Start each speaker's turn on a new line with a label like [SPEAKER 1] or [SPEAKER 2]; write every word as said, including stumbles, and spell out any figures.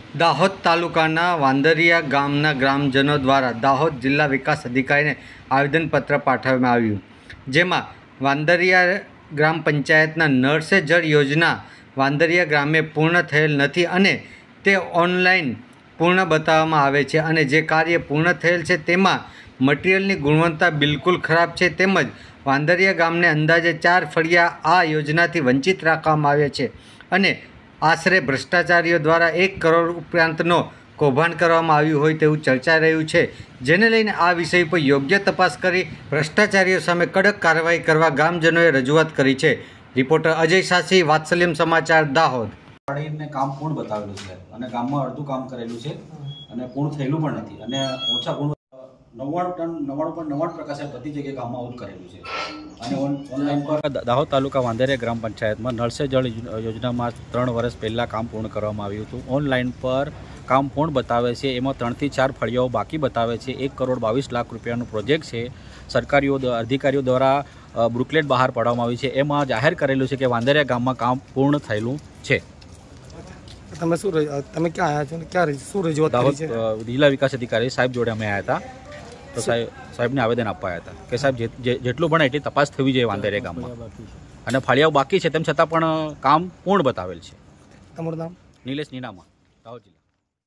[SPEAKER 1] દાહોદ તાલુકાના વાંદરિયા ગામના ગ્રામજનો દ્વારા દાહોદ જિલ્લા વિકાસ અધિકારીને આવેદનપત્ર પાઠવવામાં આવ્યું, જેમાં વાંદરિયા ગ્રામ પંચાયતના નળ સે જળ યોજના વાંદરિયા ગામે પૂર્ણ થયેલ નથી અને તે ઓનલાઈન પૂર્ણ બતાવવામાં આવે છે અને જે કાર્ય પૂર્ણ થયેલ છે તેમાં મટીરિયલની ગુણવત્તા બિલકુલ ખરાબ છે, તેમજ વાંદરિયા ગામને અંદાજે ચાર ફળિયા આ યોજનાથી વંચિત રાખવામાં આવ્યા છે અને આશરે ભ્રષ્ટાચારીઓ દ્વારા એક કરોડ ઉપરાંતનો કૌભાંડ કરવામાં આવ્યું હોય તેવું ચર્ચાઈ રહ્યું છે, જેને લઈને આ વિષય પર યોગ્ય તપાસ કરી ભ્રષ્ટાચારીઓ સામે કડક કાર્યવાહી કરવા ગામજનોએ રજૂઆત કરી છે। રિપોર્ટર અજય સાસી, વાત્સલ્યમ સમાચાર, દાહોદ।
[SPEAKER 2] કામ પૂર્ણ બતાવેલું છે અને ગામમાં અડધું કામ કરેલું છે અને પૂર્ણ થયેલું પણ નથી અને ઓછા ગુણ નવ્વાણું ટન નવ્વાણું પોઈન્ટ નવ્વાણું પ્રકાશે બધી જગ્યાએ ગામમાં આવું કરેલું છે અને ઓનલાઈન પર દાહોદ તાલુકા વાંદરિયા ગ્રામ પંચાયતમાં નળ સે જળ યોજનામાં ત્રણ વર્ષ પહેલાં કામ પૂર્ણ કરવામાં આવ્યું હતું। ઓનલાઈન પર કામ પૂર્ણ બતાવે છે, એમાં ત્રણથી ચાર ફળિયાઓ બાકી બતાવે છે। એક કરોડ બાવીસ લાખ રૂપિયાનું પ્રોજેક્ટ છે। સરકારીઓ અધિકારીઓ દ્વારા બુકલેટ બહાર પાડવામાં આવી છે, એમાં જાહેર કરેલું છે કે વાંદરિયા ગામમાં કામ પૂર્ણ થયેલું છે।
[SPEAKER 3] તમે શું તમે ક્યાં આવ્યા છો અને ક્યાં શું રજૂઆત કરી છે?
[SPEAKER 2] દાહોદ જિલ્લા વિકાસ અધિકારી સાહેબ જોડે અમે આવ્યા હતા, તો સાહેબ સાહેબને આવેદન આપવા આવ્યા હતા કે સાહેબ જેટલું ભણે એટલી તપાસ થવી જોઈએ વાંદરિયા ગામમાં અને ફળિયાઓ બાકી છે તેમ છતાં પણ કામ પૂર્ણ બતાવેલ છે।
[SPEAKER 3] તમારું નામ?
[SPEAKER 2] નિલેશ નીનામા, દાહોદ જિલ્લા।